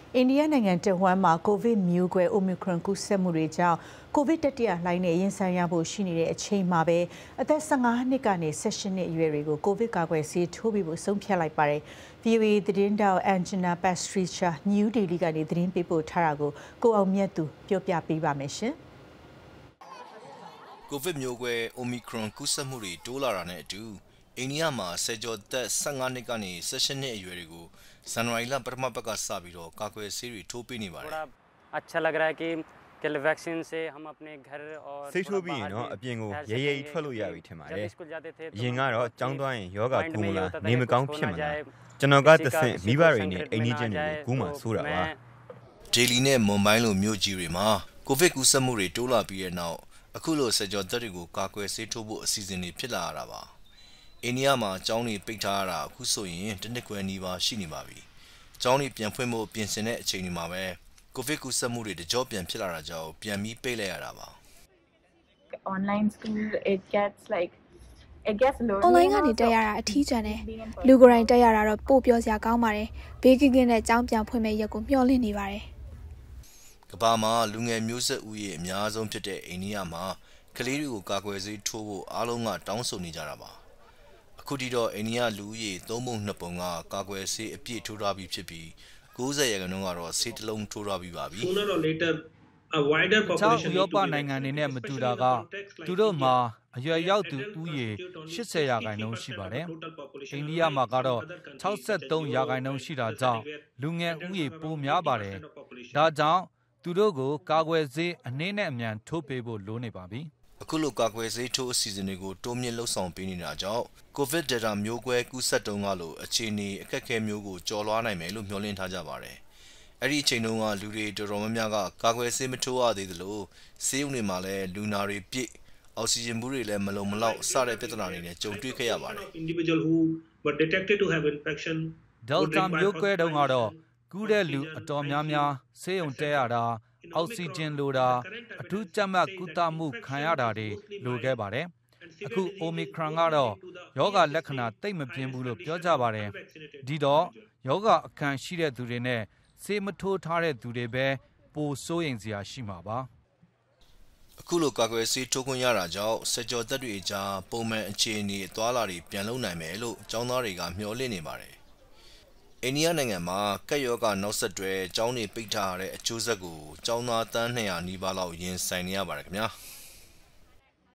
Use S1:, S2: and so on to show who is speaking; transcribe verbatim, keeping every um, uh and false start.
S1: အိန္ဒိယနိုင်ငံတဝမ်းမှာကိုဗစ်မျိုးကွဲ Omicron ကူးစက်မှုတွေကြောင့်ကိုဗစ်တတိယလှိုင်းနဲ့ရင်ဆိုင်ရဖို့ရှိနေတဲ့အချိန်မှာပဲအသက်၁၅နှစ်ကနေ၁၈နှစ်အရွယ်တွေကိုကိုဗစ်ကာကွယ်ဆေးထိုးပေးဖို့ဆုံးဖြတ်လိုက်ပါတယ်။ V O A သတင်းတောက် Anjana Pasricha New Delhi ကနေသတင်းပေးပို့ထားတာကိုကိုအောင်မြတ်သူပြောပြပေးပါမယ်ရှင်
S2: ။ ကိုဗစ်မျိုးကွဲ Omicron ကူးစက်မှုတွေတိုးလာတာနဲ့အတူအိန္ဒိယမှာဆယ်ကျော်သက်၁၅နှစ်ကနေ၁၈နှစ်အရွယ်တွေကိုဇန်နဝါရီလပထမပတ်ကစပြီးတော့ကာကွယ်ဆေးတွေထိုးပေးနေပါတယ်။
S3: अच्छा लग रहा है कि कल वैक्सीन से हम अपने घर और
S4: ဆေးထိုးပြီးရင်တော့အပြင်ကိုရဲရဲထွက်လို့ရပြီထင်ပါတယ်။အရင်ကတော့ကြောင်းသွားရင်ယောဂကူးမလားနေမကောင်းဖြစ်မလားကျွန်တော်ကတဆင့်မိဘတွေနဲ့အိမ်ကြီးချင်းတွေကိုကူးမှဆိုးတာပါ
S2: ။ ဒေလီနဲ့မွန်ဘိုင်းလိုမြို့ကြီးတွေမှာကိုဗစ်ကူးစက်မှုတွေတိုးလာပြီးတဲ့နောက်အခုလိုဆယ်ကျော်သက်တွေကိုကာကွယ်ဆေးထိုးဖို့အစီအစဉ်တွေဖြစ်လာရတာပါ။အိန္ဒိယမှာကျောင်းတွေပိတ်ထားရတာအခုဆိုရင်တစ်နှစ်ခွဲနီးပါးရှိနေပါပြီ။ကျောင်းတွေပြန်ဖွင့်ဖို့ပြင်ဆင်တဲ့အချိန်တွေမှာပဲကိုဗစ်ကူးစက်မှုတွေတကြောပြန်ဖြစ်လာတာကြောင့်ပြန်ပြီးပိတ်လိုက်ရတာပါ။
S5: Online school it gets like it gets lonely
S6: online ကနေတက်ရတာအထီးကျန်တယ်လူကိုယ်တိုင်တက်ရတာတော့ပို့ပြောစရာကောင်းပါတယ်ဘေးကင်းကင်းနဲ့ကျောင်းပြန်ဖွင့်မဲ့ရက်ကိုမျှော်လင့်နေပါတယ်
S2: ကမ္ဘာမှာလူငယ်မျိုးဆက်ဦးရေအများဆုံးဖြစ်တဲ့အိန္ဒိယမှာကလေးတွေကိုကာကွယ်ဆေးထိုးဖို့အားလုံးကတောင်းဆိုနေကြတာပါအခုထိတော့အိန္ဒိယလူဦးရေသုံးပုံနှစ်ပုံကကာကွယ်ဆေးအပြည့်ထိုးထားပြီးဖြစ်ပြီး၉၀ရာခိုင်နှုန်းကတော့ဆေးတစ်လုံးထိုးထားပြီးပါပြီ
S7: Sooner or later a wider population
S8: ဥရောပနိုင်ငံတွေနဲ့မတူတာကသူတို့မှာအရွယ်ရောက်သူဦးရေ၈၀ရာခိုင်နှုန်းရှိပါတယ်အိန္ဒိယမှာကတော့၆၃ရာခိုင်နှုန်းရှိတာကြောင့်လူငယ်ဦးရေပိုများပါတယ်ဒါကြောင့်သူတို့ကိုကာကွယ်ဆေးအနည်းနဲ့အမြန်ထိုးပေးဖို့လိုနေပါပြီ
S2: အခုလိုကာကွယ်ဆေးထိုးအစီအစဉ်တွေကိုတိုးမြင့်လှုပ်ဆောင်ပေးနေတာကြောင့်ကိုဗစ်ဒတာမျိုးကွဲကူးစက်တုန်းကလိုအခြေအနေအခက်အခဲမျိုးကိုကျော်လွှားနိုင်မယ်လို့မျှော်လင့်ထားကြပါတယ်။အဲ့ဒီအချိန်တုန်းကလူတွေတော်တော်များများကကာကွယ်ဆေးမထိုးရသေးသလိုဆေးရုံတွေမှာလည်းလူနာတွေပြည့်အောက်ဆီဂျင်ဘူးတွေလည်းမလုံမလောက်စတဲ့ပြဿနာတွေနဲ့ကြုံတွေ့ခဲ့ရပါတယ်။
S7: Individual who were detected to have infection
S8: Delta မျိုးကွဲတုန်းကတော့ကူးတဲ့လူအတော်များများဆေးရုံတက်ရတာအောက်ဆီဂျင်လိုတာအထူးကြပ်မတ်ကုသမှုခံရတာတွေလိုခဲ့ပါတယ်အခု Omicron ကတော့ယောဂလက္ခဏာသိပ်မပြင်းဘူးလို့ပြောကြပါတယ်ဒီတော့ယောဂအခံရှိတဲ့သူတွေနဲ့ဆေးမထိုးထားတဲ့သူတွေပဲပိုစိုးရိမ်စရာရှိမှာပါ
S2: အခုလိုကာကွယ်ဆေးထိုးခွင့်ရတာကြောင့်စက်ကြောသက်တွေအကြားပုံမှန်အခြေအနေအသွားလာတွေပြန်လုပ်နိုင်မယ်လို့ကျောင်းသားတွေကမျှော်လင့်နေပါတယ်အိန္ဒိယနိုင်ငံမှာကပ်ရောဂါနောက်ဆက်တွဲကျောင်းတွေပိတ်ထားရတဲ့အကျိုးဆက်ကိုကျောင်းသားတန်း၂၀၀နီးပါးလောက်ရင်ဆိုင်နေရပါတယ်ခင်ဗျာ။